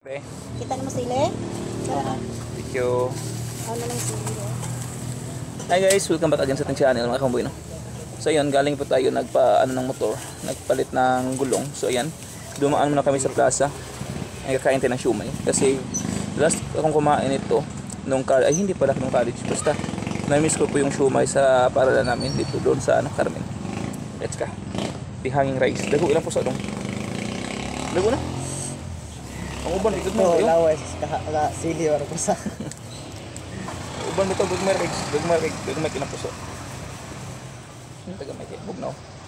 Pre, Kita naman sila. thank you. Ano lang sila. Hi guys, welcome back again sa ating channel mga kamboy, no? So ayun, galing po tayo ng motor, nagpalit ng gulong. So ayan, dumaan muna kami sa plaza. Nagkakain tayo ng siumay. Kasi last akong kumain ito nung hindi pala nung college. Basta na-miss ko po yung siumay sa paralan namin dito doon sa Carmen. Let's go. The hanging rice. Dago ilang po sa dong. Dago na. Ang uban dito mo. No, lawas ka sili or pusa. Uban dito gagmay kinapuso. Taga may bugnaw.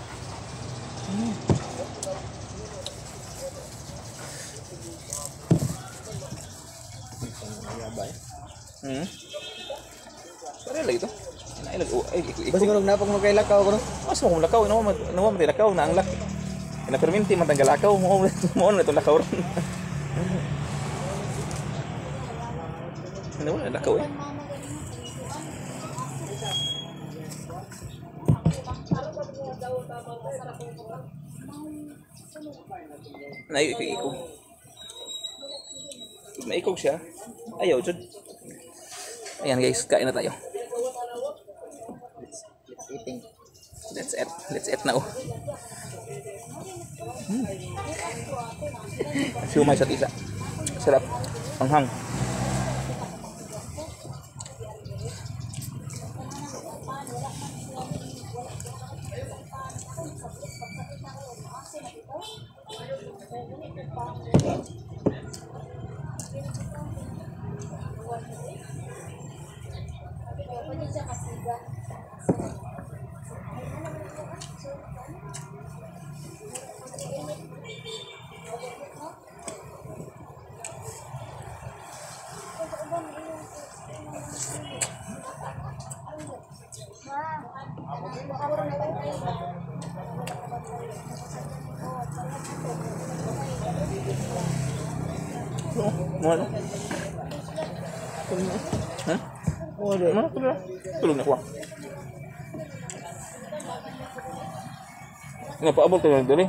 Pare lagi to. Basi ko nagnapak mo kay lakaw ko no. Mas mo lakaw no mo lakaw na ang lak. Ina perminti man tanggal lakaw mo na to lakaw ron. Ano wala lakaw eh. Naikog. Naikog siya. Ayaw, Jud. Ayan guys, kain na tayo. Let's eat now. Siumay sa tisa. Sarap. Anghang. Mana? Hah? Mana tuh? Tulung aku. Ngapa abang tuh dari?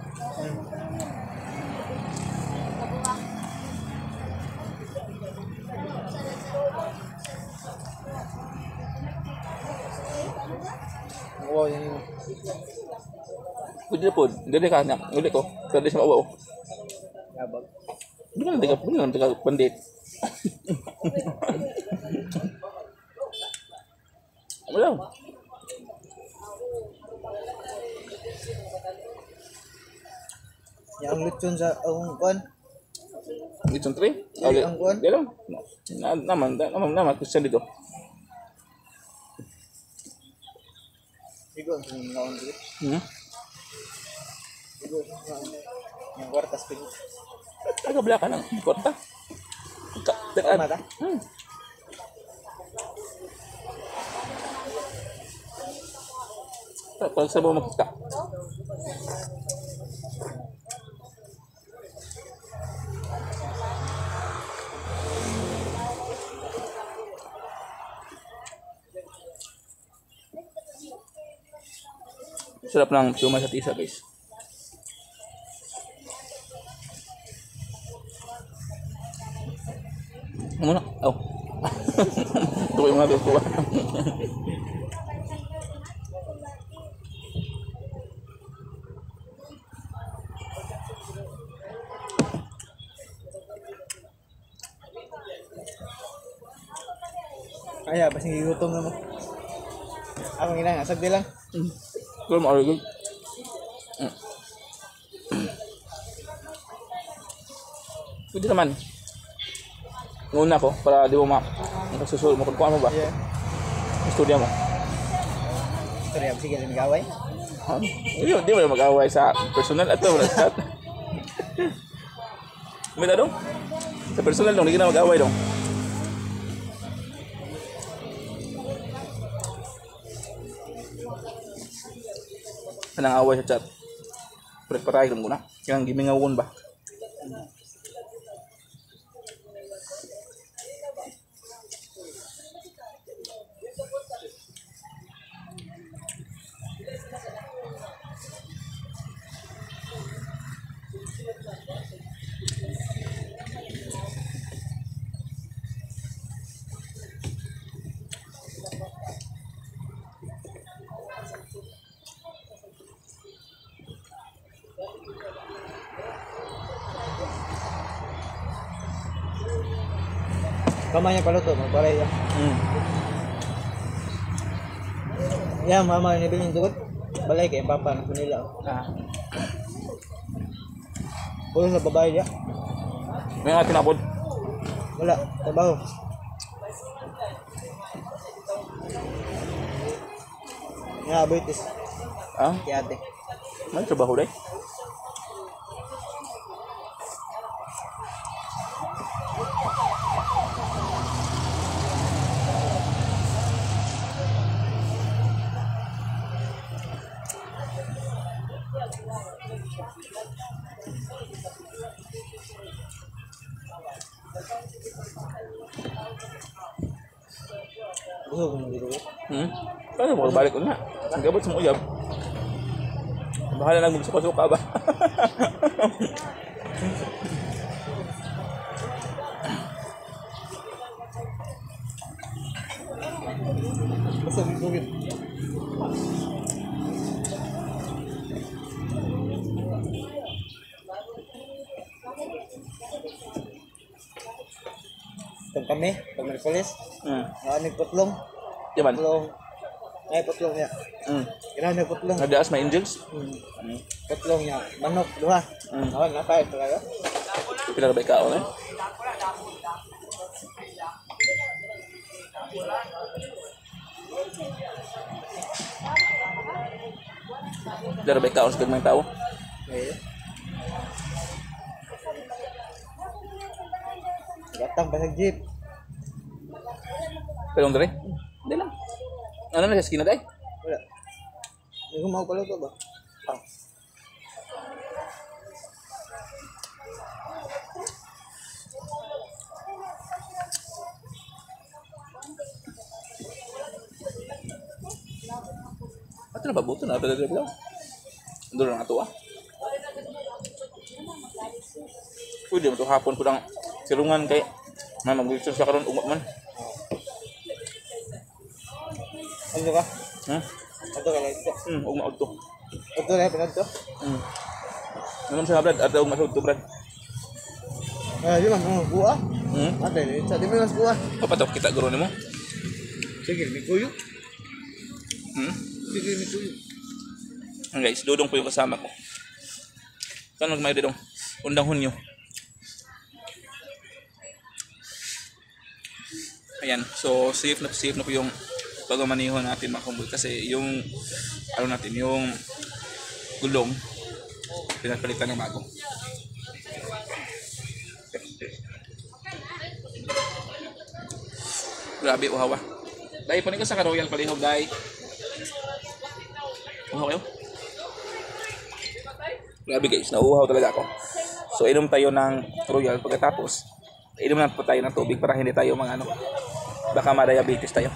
Wow, yan. Pwede po, hindi ka na. Uli ko, pwede sa mabaw. Yabag. Benar tiga pandit. Wala. Yang lutun sa ang kuan. Itong 3? Ang kuan. Di lang. Naman, Christian dito. Sigo ang ngaon dito. Sigo yang kwartas pin. Agak belakang lang, kota. Dekat Mata. Kalau saya mau makita. Sarap ng siumay sa tisa, guys. Muna. Oh. Ito yung mga ko. Kaya basi gutom na mo. Ako ina sagdi lang. Kalau mau lagi. Pwede naman. Nguna ko para di mo susunod mo kung ano ba? Yeah. Studio mo. Sorry, sige lang gaway. Di mo na mag-away sa personal at wala sa chat. Mila dong? Sa personal dong, hindi ka na mag-away dong. Anang away sa chat. Preparay lang muna. Kaya gimingawon ba? Kamay niya paluto, magparay yan. Yan, mama yung nabiling dugot. Balay kay papa ng kanila. Puro sa babae niya. May nga tinapod. Wala, trabaho. Abuitis. Kaya ate. May trabaho dahil. Busog mo dito. Kaya mo balik ko na. Ang gabot sa uyab. Bahala na magsuka-suka ba? Busog mo dito. Pag kami, pag Merkulis, nagputlong. Yaman. Putlong. Ay, putlong niya. Kailangan na putlong. Nadaas may angels. Putlong niya. Manok, duha. Nakain talaga. Pila ka ba ikaw, eh? Pila ka ba ikaw sa gagmang tao? Ayun. Gatang pa sa jeep. Pelong dere? Hindi lang. Ano na sa skin na tayo? Wala. Hindi ko mau paluto ba? Ato na ba buto na? Pwede daw. Doon lang ato Pwede mo ito hapon ko lang silungan kay mag-research siya karon umat man. Ano ka? Ato ka lang ito. Ugma to. Ato na pinag to? Anong siya brad? Ada ugma to brad. Di man, buah. Ate, sa di mo mas buah. Papatok kita guro nimo. Sige, may kuyo. Sige, may kuyo. Guys, dudong po yung kasama ko. Saan magmayo dudong? Undang Hunyo. Ayan, so safe na po yung pagmamaneho natin mga kumboy kasi yung ano natin, yung gulong pinapalitan ng bago. Grabe, uhawa. Dahil panin ko sa Royal Palihog, dahil. Uhaw kayo? Grabe guys, nauuhaw talaga ako. So, inom tayo ng Royal pagkatapos. Inom na po tayo ng tubig para hindi tayo mga ano, baka ma-diabetes tayo.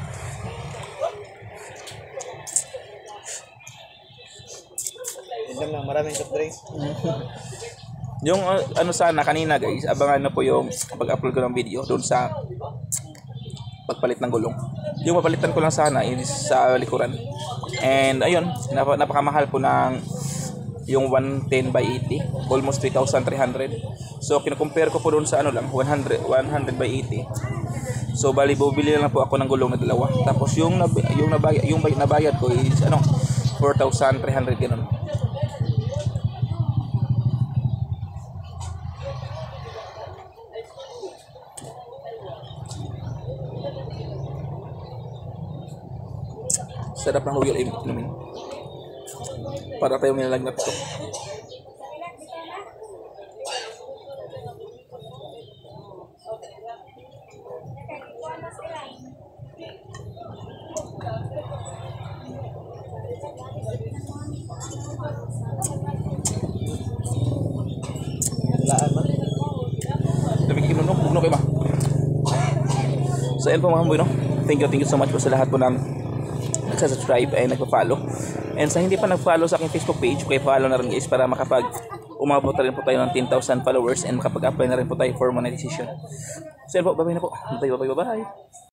Inom lang, maraming soft drinks. Yung ano sana kanina guys, abangan na po yung pag-upload ko ng video doon sa pagpalit ng gulong. Yung mapalitan ko lang sana is sa likuran. And ayun, napakamahal po ng yung 110 by 80, almost 3,300. So kino-compare ko po doon sa ano lang, 100 by 80. So bali bumili lang po ako ng gulong na dalawa. Tapos yung nabayad ko is ano, 4,300 ganun. Sarap ng Royal inumin. Para tayo nilalagnat ito. Laan man. Dami kinunok, bugno kayo ba? So, yan po mga kamboy, no? Thank you so much po sa lahat po ng nagsasubscribe ay nagpa-follow. And sa hindi pa nag-follow sa aking Facebook page, kaya follow na rin guys para umabot na rin po tayo ng 10,000 followers and makapag-apply na rin po tayo for monetization. So yan po, bye-bye na po. Bye-bye.